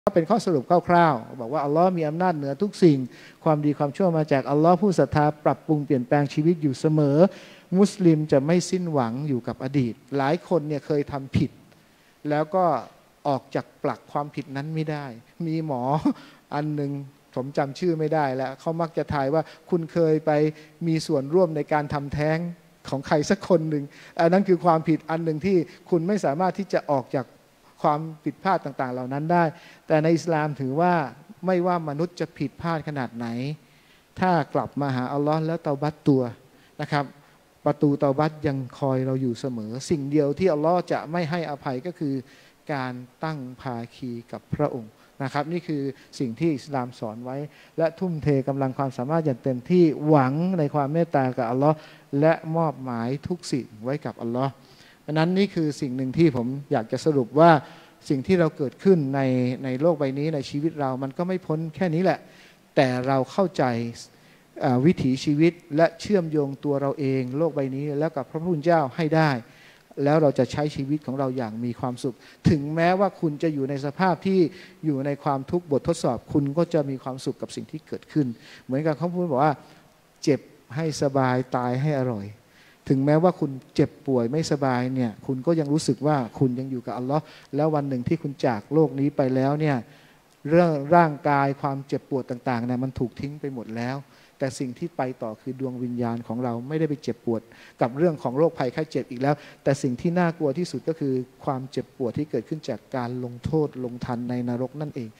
ก็เป็นข้อสรุปคร่าวๆบอกว่าอัลลอฮ์มีอำนาจเหนือทุกสิ่งความดีความชั่วมาจากอัลลอฮ์ผู้ศรัทธาปรับปรุงเปลี่ยนแปลงชีวิตอยู่เสมอมุสลิมจะไม่สิ้นหวังอยู่กับอดีตหลายคนเนี่ยเคยทำผิดแล้วก็ออกจากปลักความผิดนั้นไม่ได้มีหมออันหนึ่งผมจำชื่อไม่ได้แล้วเขามักจะทายว่าคุณเคยไปมีส่วนร่วมในการทำแท้งของใครสักคนหนึ่งอันนั้นคือความผิดอันหนึ่งที่คุณไม่สามารถที่จะออกจากความผิดพลาดต่างๆเหล่านั้นได้แต่ในอิสลามถือว่าไม่ว่ามนุษย์จะผิดพลาดขนาดไหนถ้ากลับมาหาอัลลอฮ์แล้วเตาบัตตัวนะครับประตูเตาบัตยังคอยเราอยู่เสมอสิ่งเดียวที่อัลลอฮ์จะไม่ให้อภัยก็คือการตั้งภาคีกับพระองค์นะครับนี่คือสิ่งที่อิสลามสอนไว้และทุ่มเทกำลังความสามารถอย่างเต็มที่หวังในความเมตตากับอัลลอฮ์และมอบหมายทุกสิ่งไว้กับอัลลอฮ์ดังนั้นนี่คือสิ่งหนึ่งที่ผมอยากจะสรุปว่าสิ่งที่เราเกิดขึ้นในโลกใบนี้ในชีวิตเรามันก็ไม่พ้นแค่นี้แหละแต่เราเข้าใจวิถีชีวิตและเชื่อมโยงตัวเราเองโลกใบนี้แล้วกับพระผู้เป็นเจ้าให้ได้แล้วเราจะใช้ชีวิตของเราอย่างมีความสุขถึงแม้ว่าคุณจะอยู่ในสภาพที่อยู่ในความทุกข์บททดสอบคุณก็จะมีความสุขกับสิ่งที่เกิดขึ้นเหมือนกับเขาพูดบอกว่าเจ็บให้สบายตายให้อร่อยถึงแม้ว่าคุณเจ็บป่วยไม่สบายเนี่ยคุณก็ยังรู้สึกว่าคุณยังอยู่กับอัลลอฮ์แล้ววันหนึ่งที่คุณจากโลกนี้ไปแล้วเนี่ยเรื่องร่างกายความเจ็บปวดต่างๆเนี่ยมันถูกทิ้งไปหมดแล้วแต่สิ่งที่ไปต่อคือดวงวิญญาณของเราไม่ได้ไปเจ็บปวดกับเรื่องของโรคภัยไข้เจ็บอีกแล้วแต่สิ่งที่น่ากลัวที่สุดก็คือความเจ็บปวดที่เกิดขึ้นจากการลงโทษลงทันในนรกนั่นเอง